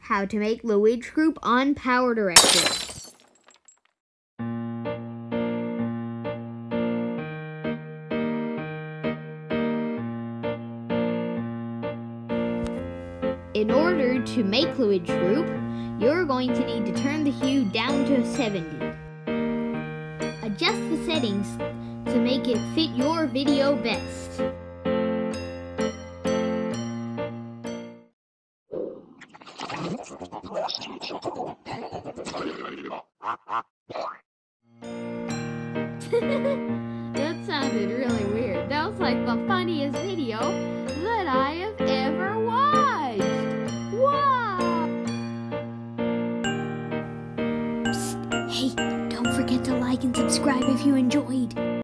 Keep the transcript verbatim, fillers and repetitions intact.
How to make Luig group on Power Director. In order to make Luig group, you're going to need to turn the hue down to seventy. Adjust the settings to make it fit your video best. That sounded really weird. That was like the funniest video that I have ever watched. Wow! Psst, hey, don't forget to like and subscribe if you enjoyed.